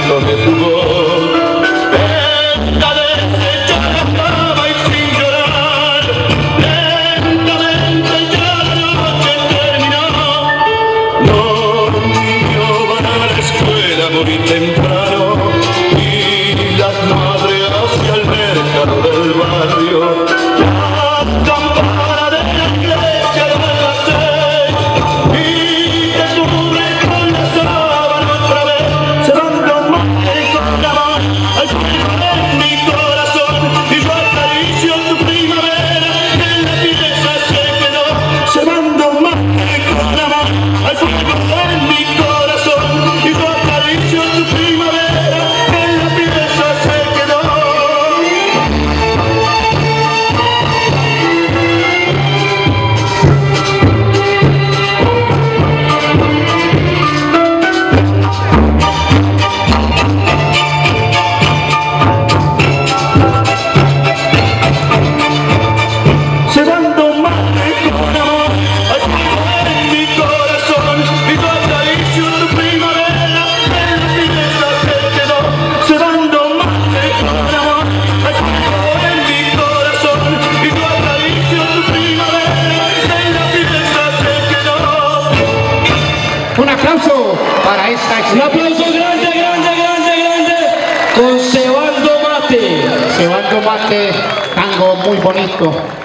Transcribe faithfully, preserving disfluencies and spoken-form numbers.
canto de tu voz. Lentamente ya la cama y sin llorar, lentamente ya la noche terminó. Los niños van a la escuela muy temprano y las madres hacia el mercado del barrio. La campana de la iglesia da las seis y te cubre con la sábana otra vez. Se van los mates con amor al fuego en mi corazón y yo acaricio tu primavera que en la pieza se quedó. Se van los mates con amor al fuego en mi corazón y yo acaricio tu primavera que en la pieza se quedó. Se van dos mates con amor al fuego en mi corazón y yo acaricio tu primavera que en la pieza se quedó. Se van dos mates con amor al fuego en mi corazón y yo acaricio tu primavera que en la pieza se quedó. Un aplauso para esta Un aplauso grande, grande, grande, grande con Cebando Mate. Cebando Mate, tango muy bonito.